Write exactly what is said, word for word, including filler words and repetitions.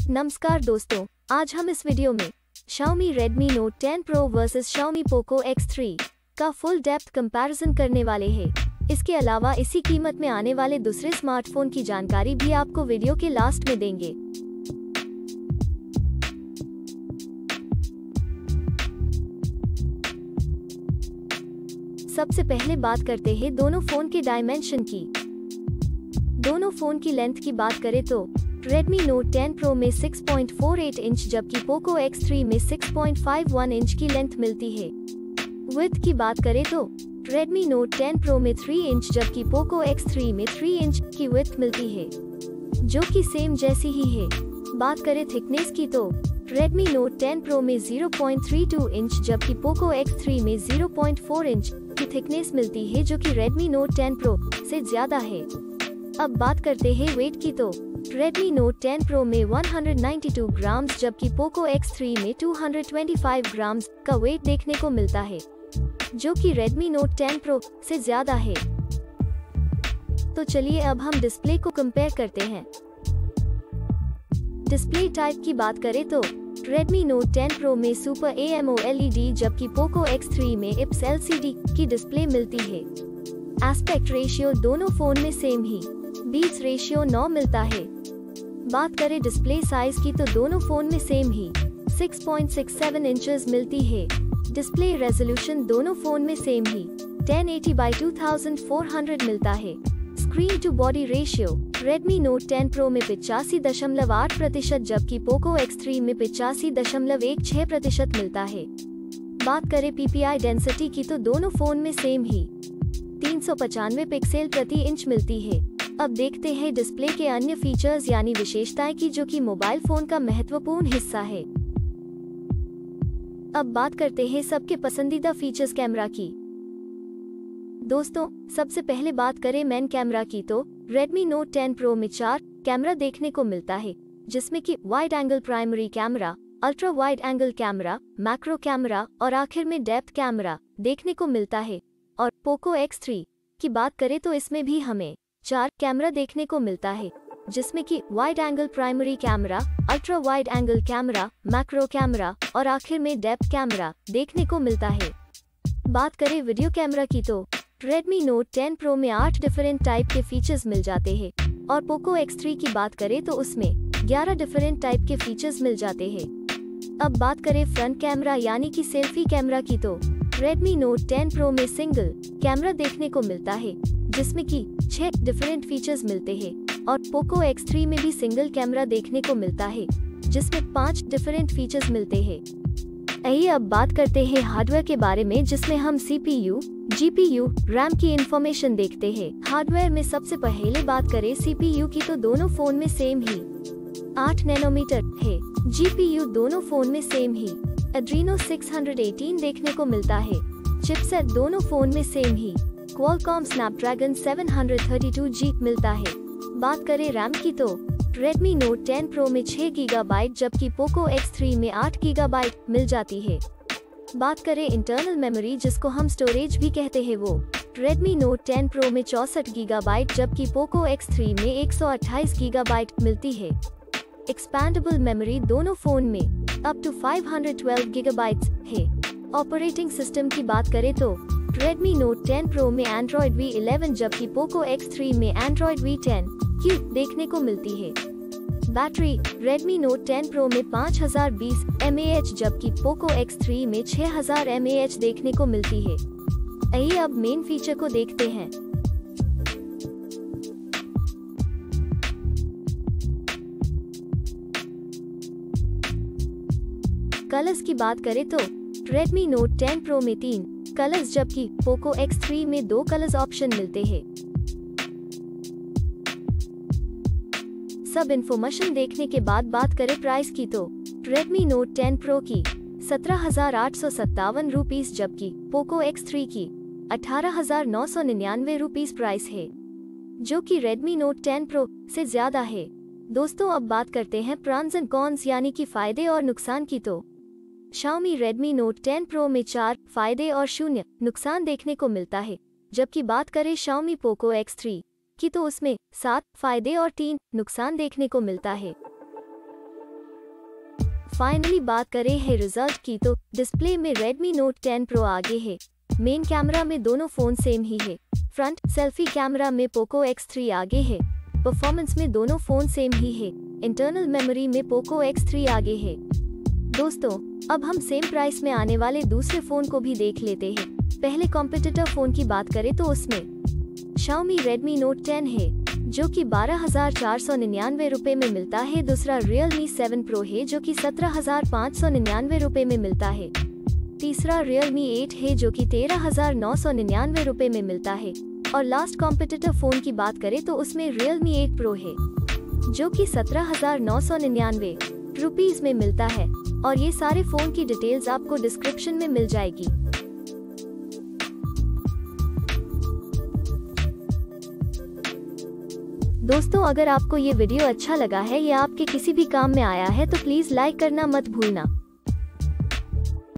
नमस्कार दोस्तों, आज हम इस वीडियो में Xiaomi Redmi Note ten Pro versus Xiaomi Poco X three का फुल डेप्थ कंपैरिजन करने वाले हैं। इसके अलावा इसी कीमत में आने वाले दूसरे स्मार्टफोन की जानकारी भी आपको वीडियो के लास्ट में देंगे। सबसे पहले बात करते हैं दोनों फोन के डायमेंशन की। दोनों फोन की लेंथ की बात करें तो Redmi Note टेन Pro में six point four eight inch जबकि Poco एक्स थ्री में six point five one inch की लेंथ मिलती है। विड्थ की बात करें तो Redmi Note टेन Pro में थ्री इंच जबकि Poco एक्स थ्री में थ्री इंच की विड्थ मिलती है, जो कि सेम जैसी ही है। बात करें थिकनेस की तो Redmi Note टेन Pro में zero point three two inch जबकि Poco एक्स थ्री में ज़ीरो पॉइंट फोर इंच की थिकनेस मिलती है, जो कि Redmi Note टेन Pro से ज्यादा है। अब बात करते हैं वेट की तो Redmi Note टेन Pro में one hundred ninety two grams जबकि Poco एक्स थ्री में two hundred twenty five grams का वेट देखने को मिलता है, जो कि Redmi Note टेन Pro से ज्यादा है। तो चलिए अब हम डिस्प्ले को कंपेयर करते हैं। डिस्प्ले टाइप की बात करें तो Redmi Note टेन Pro में सुपर एमोलेड जबकि Poco एक्स थ्री में I P S L C D की डिस्प्ले मिलती है। एस्पेक्ट रेशियो दोनों फोन में सेम ही बीट्स रेशियो नौ मिलता है। बात करें डिस्प्ले साइज की तो दोनों फोन में सेम ही six point six seven inches मिलती है। डिस्प्ले रेजोल्यूशन दोनों फोन में सेम ही ten eighty by two thousand four hundred मिलता है। Screen to body ratio Redmi Note ten Pro में पिचासी दशमलव आठ प्रतिशत जबकि Poco एक्स थ्री में पिचासी दशमलव एक छह प्रतिशत मिलता है। बात करें पीपीआई डेंसिटी की तो दोनों फोन में सेम ही तीन सौ पचानवे पिक्सल प्रति इंच मिलती है। अब देखते हैं डिस्प्ले के अन्य फीचर्स यानी विशेषताएं की, जो कि मोबाइल फोन का महत्वपूर्ण हिस्सा है। अब बात करते हैं सबके पसंदीदा फीचर्स कैमरा की। दोस्तों, सबसे पहले बात करें मेन कैमरा की तो Redmi Note टेन Pro में चार कैमरा देखने को मिलता है, जिसमें कि wide angle primary camera, ultra wide angle camera, macro camera और आखिर में डेप्थ कैमरा देखने को मिलता है। और Poco एक्स थ्री की बात करें तो इसमें भी हमें चार कैमरा देखने को मिलता है, जिसमें कि wide angle primary camera, ultra wide angle camera, macro camera और आखिर में डेप्थ कैमरा देखने को मिलता है। बात करें वीडियो कैमरा की तो Redmi Note टेन Pro में आठ डिफरेंट टाइप के फीचर्स मिल जाते हैं और Poco एक्स थ्री की बात करें तो उसमें ग्यारह डिफरेंट टाइप के फीचर्स मिल जाते हैं। अब बात करें फ्रंट कैमरा यानी कि सेल्फी कैमरा की तो Redmi Note टेन Pro में सिंगल कैमरा देखने को मिलता है, जिसमें कि छह डिफरेंट फीचर्स मिलते हैं और Poco एक्स थ्री में भी सिंगल कैमरा देखने को मिलता है, जिसमें पांच डिफरेंट फीचर्स मिलते हैं। आइए अब बात करते हैं हार्डवेयर के बारे में, जिसमें हम सीपीयू, जीपीयू, रैम की इंफॉर्मेशन देखते हैं। हार्डवेयर में सबसे पहले बात करें सीपीयू की तो दोनों फोन में सेम ही आठ नैनोमीटर है। जीपीयू दोनों फोन में सेम ही Adreno सिक्स हंड्रेड एटीन देखने को मिलता है। चिपसेट दोनों फोन में सेम ही Qualcomm Snapdragon seven thirty two G मिलता है। बात करें रैम की तो Redmi Note टेन Pro में छह गीगाबाइट जबकि Poco एक्स थ्री में आठ गीगाबाइट मिल जाती है। बात करें इंटरनल मेमोरी, जिसको हम स्टोरेज भी कहते हैं, वो Redmi Note टेन Pro में चौसठ गीगाबाइट जबकि Poco एक्स थ्री में एक सौ अट्ठाईस गीगाबाइट मिलती है। एक्सपैंडेबल मेमोरी दोनों फोन में up to five hundred twelve gigabytes है। ऑपरेटिंग सिस्टम की बात करें तो Redmi Note टेन Pro में Android वी इलेवन जबकि Poco एक्स थ्री में Android वी टेन क्यू देखने को मिलती है। Battery Redmi Note ten Pro में पाँच हज़ार बीस एम ए एच जबकि Poco एक्स थ्री में छह हज़ार एम ए एच देखने को मिलती है। आइए अब मेन फीचर को देखते हैं। कलर्स की बात करें तो Redmi Note टेन Pro में तीन कलर्स जबकि Poco एक्स थ्री में दो कलर्स ऑप्शन मिलते हैं। सब इन्फॉर्मेशन देखने के बाद बात करें प्राइस की तो Redmi Note टेन Pro की सत्रह हजार आठ सौ सत्तावन रुपीस जबकि Poco एक्स थ्री की अठारह हजार नौ सौ निन्यानवे रुपीस प्राइस है, जो कि Redmi Note टेन Pro से ज्यादा है। दोस्तों, अब बात करते हैं प्रॉन्स एंड कॉन्स यानी कि फायदे और नुकसान की तो Xiaomi Redmi Note ten Pro में चार फायदे और शून्य नुकसान देखने को मिलता है, जबकि बात करें Xiaomi Poco एक्स थ्री की तो उसमें सात फायदे और तीन नुकसान देखने को मिलता है। फाइनली बात करें है रिजल्ट की तो डिस्प्ले में Redmi Note टेन Pro आगे है। मेन कैमरा में दोनों फोन सेम ही है। फ्रंट सेल्फी कैमरा में Poco एक्स थ्री आगे है। परफॉर्मेंस में दोनों फोन सेम ही है। इंटरनल मेमोरी में Poco एक्स थ्री आगे है। दोस्तों, अब हम सेम प्राइस में आने वाले दूसरे फोन को भी देख लेते हैं। पहले कॉम्पिटिटर फोन की बात करें तो उसमें Xiaomi Redmi Note टेन है, जो कि बारह हजार चार सौ निन्यानवे रुपए में मिलता है। दूसरा Realme सेवन Pro है, जो कि सत्रह हजार पाँच सौ निन्यानवे रुपए में मिलता है। तीसरा Realme एट है, जो कि तेरह हजार नौ सौ निन्यानवे रुपए में मिलता है। और लास्ट कॉम्पिटिटर फोन की बात करें तो उसमें Realme एट Pro है, जो कि सत्रह हजार नौ सौ निन्यानवे रुपीज में मिलता है। और ये सारे फोन की डिटेल्स आपको डिस्क्रिप्शन में मिल जाएगी। दोस्तों, अगर आपको ये वीडियो अच्छा लगा है या आपके किसी भी काम में आया है तो प्लीज लाइक करना मत भूलना।